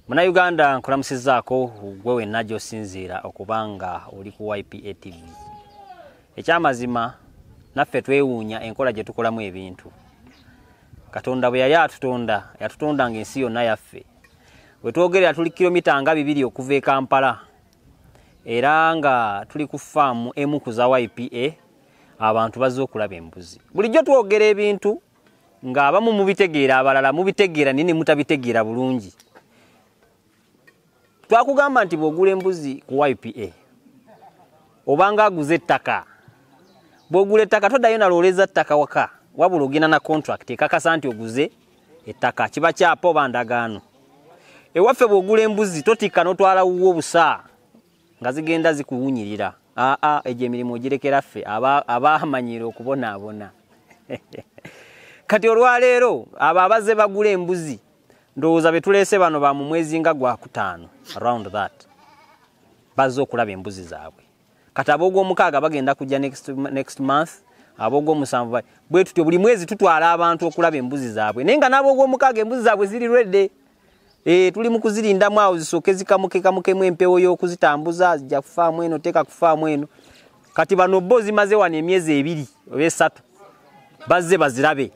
Muna Uganda nkulamusizaako gwewe najjo sinzira okubanga oli ku YPA TV. Ekyamazima naffe twewuunya enkola gye tukolamu ebintu. Katonda bwe yali yatutonda ng'ensi yonna yaffe. Bwe twogerera tuli kilomita nga 2 okuva e Kampala. Era nga tuli ku faamu emu ku za YPA abantu bazze okulaba embuzi. Bulijjo twogera ebintu ng'abamu mubitegeera abalala mubitegeera nini mutabitegeera bulungi. Twakugamba nti bw'ogula embuzi ku YPA obanga aguze ettaka. Bw'ogula ettaka toddayo nalooleza ttaka waka wabula ogenda na contract ekakasa nti oguze ettaka kiba kyapa oba ndagaano. Ewaffe bw'ogula embuzi totikka n'otwala wuwo obusa nga zigenda zikuwunyirira. Egyo emirimu ogirekera ffe abaamanyira okubonaabona. Kati olwaleero abo abazze bagula embuzi ndowooza betuleese bano ba mu mwezi nga gwa 5 around that bazze okulaba embuzi zaabwe. Kati ab'ogw'omukaaga bagenda kujja next month, ab'ogw'omusanvu bwe tutyo buli mwezi tutwala abantu okulaba embuzi zaabwe. Naye nga n'ab'ogw'omukaaga embuzi zaabwe ziri ready. Tuli mu kuzirindamu awo zisooke zikamukemu empewo y'okuzitambuza zijja kufaamu eno teeka kufaamu eno. Kati bano bo zimaze wano emyezi 2 oba 3 bazze bazirabe.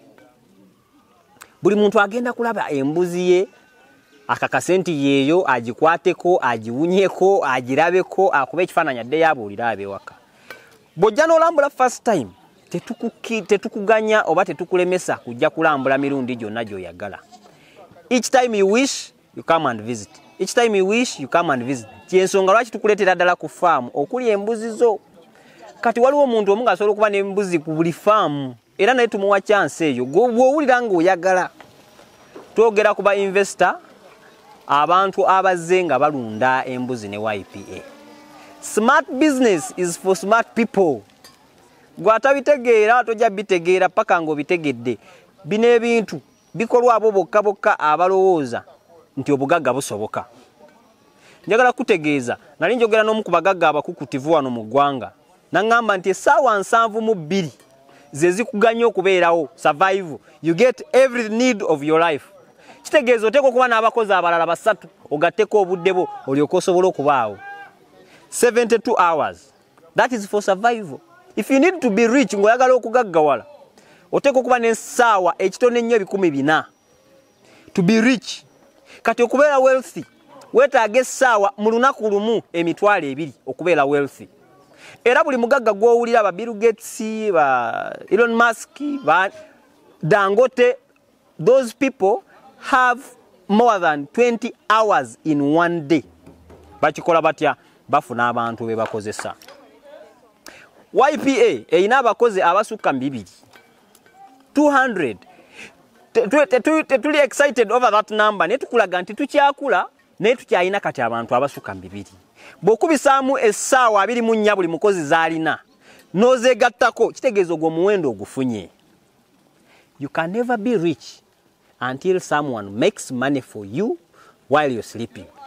Buli muntu agenda kulaba embuzi ye akakase nti yeeyo agikwateko agiwunyeko agirabeko akuba ekifaananyi adde yabuulira abewaka. Bw'ojja n'olambula first time tetukuganya oba tetukulemesa kujja kulambula mirundi gyonna gy'oyagala. Each time you wish you come and visit. Each time you wish you come and visit. Kyensonga lwaki tukuleetera ddala ku faamu okuli embuzi zo. Kati waliwo omuntu omu ng'asobola okuba n'embuzi ku buli faamu era naye tumuwa chance eyo bw'owulira ng'oyagala. Twogera ku ba investor abantu abazze nga balunda embuzi ne YPA. Smart business is for smart people. Gw'atabitegeera tojja bitegeera paka ng'obitegedde. Bino ebintu bikolwa abo bokka abalowooza nti obugagga busoboka. Njagala kutegeeza nali njogera n'omu ku bagagga abakukutivu wano mu ggwanga n'aŋŋamba nti essaawa 72 ze zikuganya okubeerawo survive. You get every need of your life. Kitegeeza oteeka okuba n'abakozi abalala 3 ogatteko obudde bwo olyoke osobole okubaawo. 72 hours. That is for survival. If you need to be rich ng'oyagala okugaggawala oteeka okuba n'essaawa ekitone nnyo 400 to be rich. Kati okubeera wealthy weetaaga essaawa mu lunaku lumu 200 okubeera wealthy. Era buli mugagga gw'owulira ba Bill Gates, ba Elon Musk, ba Dangote, those people have more than 20 hours in one day. Bakikola batya? Bafuna abantu be bakozesa. YPA erina abakozi abasukka 200. Tuli excited over that number. Ne tukulaga nti tukyakula naye tukyalina kati abantu abasukka 200. Bw'okubisaamu essaawa 24 buli mukozi zaalina n'ozeegattako kitegeeza ogwo omuwendo ogufunye. You can never be rich until someone makes money for you while you're sleeping.